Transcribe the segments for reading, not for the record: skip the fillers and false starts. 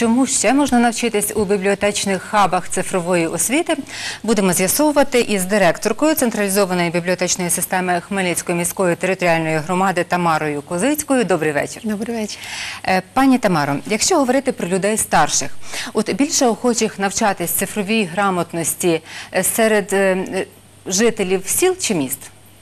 Чому ще можна навчитись у бібліотечних хабах цифрової освіти, будемо з'ясовувати із директоркою централізованої бібліотечної системи Хмельницької міської територіальної громади Тамарою Козицькою. Добрий вечір. Добрий вечір. Пані Тамаро, якщо говорити про людей старших, от більше охочих навчатись цифровій грамотності серед жителів сіл чи міст?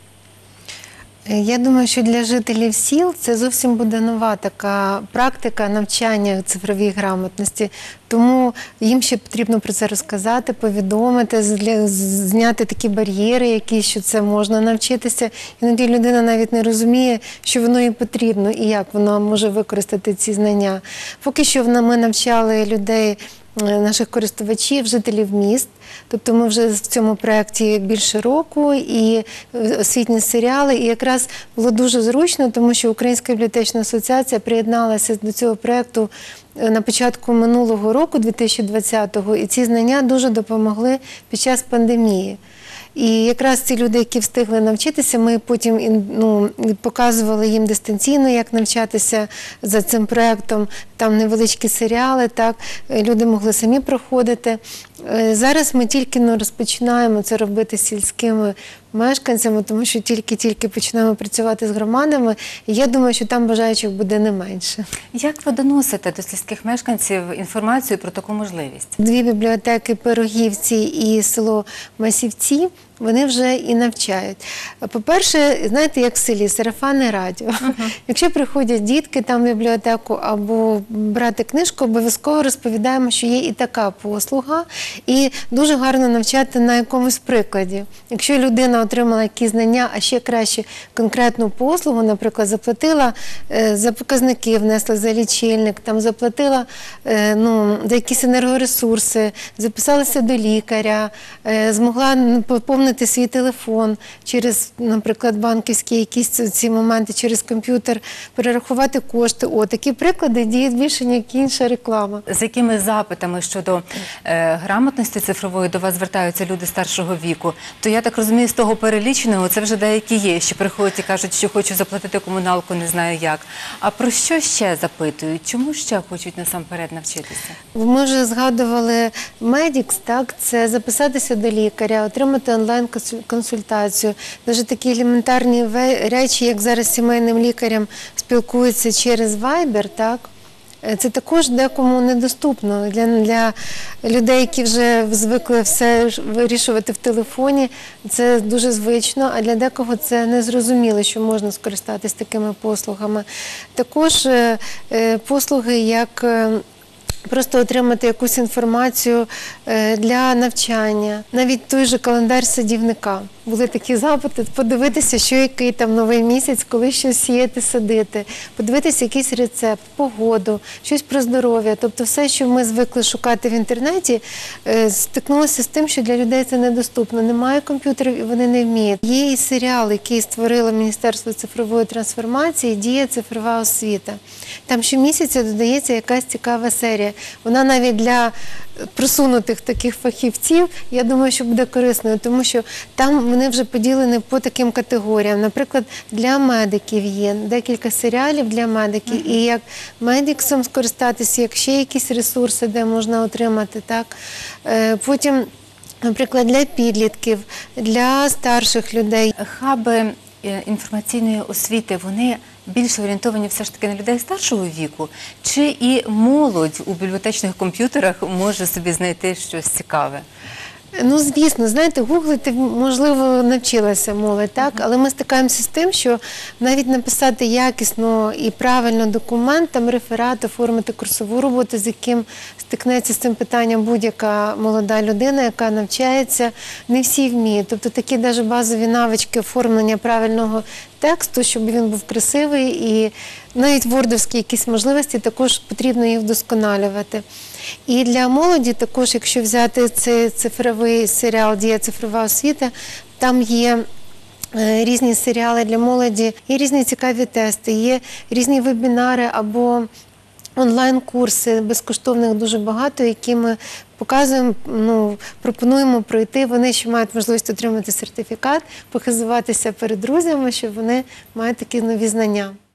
Я думаю, що для жителів сіл це зовсім буде нова така практика навчання цифровій грамотності. Тому їм ще потрібно про це розказати, повідомити, зняти такі бар'єри, які, що це можна навчитися. Іноді людина навіть не розуміє, що воно їй потрібно і як вона може використати ці знання. Поки що ми навчали людей, наших користувачів, жителів міст. Тобто ми вже в цьому проєкті більше року, і освітні серіали. І якраз було дуже зручно, тому що Українська бібліотечна асоціація приєдналася до цього проєкту на початку минулого року, 2020-го, і ці знання дуже допомогли під час пандемії. І якраз ці люди, які встигли навчитися, ми потім показували їм дистанційно, як навчатися за цим проєктом. Там невеличкі серіали, так, люди могли самі проходити. Зараз ми тільки розпочинаємо це робити з сільськими мешканцями, тому що тільки починаємо працювати з громадами. І я думаю, що там бажаючих буде не менше. Як ви доносите до сільських мешканців інформацію про таку можливість? Дві бібліотеки Пирогівці і село Масівці, вони вже і навчають. По-перше, знаєте, як в селі, сарафанне радіо. Якщо приходять дітки там в бібліотеку або брати книжку, обов'язково розповідаємо, що є і така послуга, і дуже гарно навчати на якомусь прикладі. Якщо людина отримала якісь знання, а ще краще конкретну послугу, наприклад, заплатила за показники, внесла за лічильник, там заплатила за якісь енергоресурси, записалася до лікаря, змогла поповнити свій телефон через, наприклад, банківські якісь ці моменти, через комп'ютер, перерахувати кошти. Такі приклади діють більше, ніж інша реклама. З якими запитами щодо грамотності цифрової до вас звертаються люди старшого віку? То я так розумію, з того переліченого це вже деякі є, що приходять і кажуть, що хочу заплатити комуналку, не знаю як. А про що ще запитують? Чому ще хочуть насамперед навчитися? Ми вже згадували Медікс, так? Це записатися до лікаря, отримати онлайн-консультацію. Дуже такі елементарні речі, як зараз сімейним лікарям спілкуються через Viber, так? Це також декому недоступно. Для людей, які вже звикли все вирішувати в телефоні, це дуже звично, а для декого це незрозуміло, що можна скористатися такими послугами. Також послуги, як просто отримати якусь інформацію для навчання. Навіть той же календар садівника. Були такі запити, подивитися, що який там новий місяць, коли щось сіяти, садити, подивитися якийсь рецепт, погоду, щось про здоров'я. Тобто все, що ми звикли шукати в інтернеті, стикнулося з тим, що для людей це недоступно. Немає комп'ютерів і вони не вміють. Є і серіал, який створило Міністерство цифрової трансформації «Дія цифрова освіта». Там щомісяця додається якась цікава серія. Вона навіть для просунутих таких фахівців, я думаю, що буде корисною, тому що там вони вже поділені по таким категоріям. Наприклад, для медиків є декілька серіалів для медиків, і як медиксом скористатися, як ще якісь ресурси, де можна отримати, так. Потім, наприклад, для підлітків, для старших людей. Хаби інформаційної освіти, вони більше орієнтовані все ж таки на людей старшого віку? Чи і молодь у бібліотечних комп'ютерах може собі знайти щось цікаве? Ну, звісно, знаєте, гуглити, можливо, навчилася молодь, так? Але ми стикаємося з тим, що навіть написати якісно і правильно документ, там реферат, оформити курсову роботу, з яким стикнеться з цим питанням будь-яка молода людина, яка навчається, не всі вміють. Тобто такі навіть базові навички оформлення правильного тексту, щоб він був красивий, і навіть вордовські якісь можливості також потрібно їх вдосконалювати. І для молоді також, якщо взяти цей цифровий серіал «Дія цифрова освіта», там є різні серіали для молоді, є різні цікаві тести, є різні вебінари або онлайн-курси, безкоштовних дуже багато, які ми показуємо, пропонуємо пройти. Вони ще мають можливість отримати сертифікат, похизуватися перед друзями, що вони мають такі нові знання.